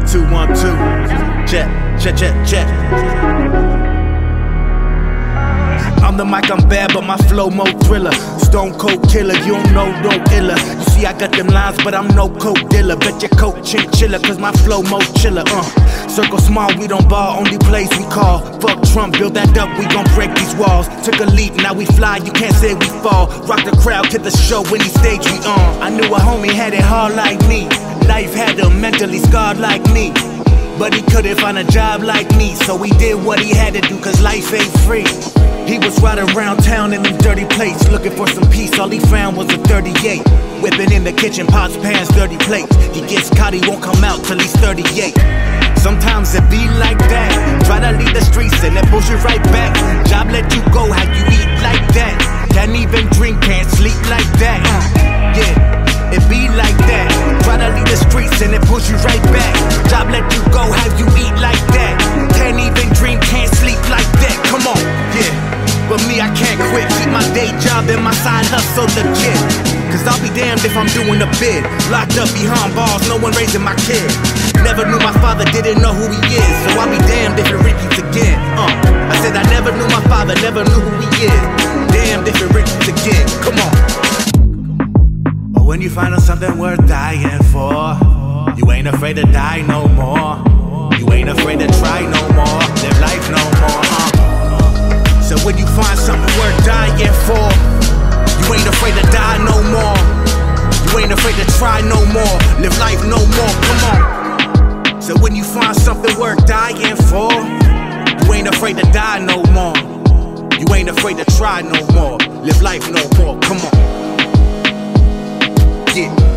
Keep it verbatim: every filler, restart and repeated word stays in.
two, one, two. Check, check, check, check. I'm the mic, I'm bad, but my flow more thriller. Stone cold killer, you don't know no iller. You see I got them lines, but I'm no coke dealer. Bet your coke chinchilla, cause my flow more chiller. Uh, circle small, we don't ball, only place we call. Fuck Trump, build that up, we gon' break these walls. Took a leap, now we fly, you can't say we fall. Rock the crowd, hit the show, any stage we on. I knew a homie had it hard like me. Life had him mentally scarred like me. But he couldn't find a job like me, so he did what he had to do, cause life ain't free. He was riding around town in them dirty plates, looking for some peace, all he found was a thirty-eight. Whipping in the kitchen, pots, pans, dirty plates. He gets caught, he won't come out till he's thirty-eight. Sometimes it be like that. Try to leave the streets and it pulls you right back. Job let you go, how you eat like that. Can't even drink, can't sleep like that. uh, Yeah, it be like that. Try to leave the streets and it pulls you right back. Job let you go, how you eat like that. Can't even dream, can't sleep like that. Come on, yeah. But me, I can't quit. Keep my day job and my side hustle legit. Cause I'll be damned if I'm doing a bid. Locked up behind bars, no one raising my kid. Never knew my father, didn't know who he is. So I'll be damned if it repeats again. uh, I said I never knew my father, never knew who he is. Damned if it repeats again, come on. But when you find out something worth dying for, you ain't afraid to die no more. You ain't afraid to try no more. Live life no more, uh. So when you find something worth dying for, you ain't afraid to die no more. You ain't afraid to try no more. Live life no more, come on. So when you find something worth dying for, you ain't afraid to die no more. You ain't afraid to try no more. Live life no more, come on. Yeah.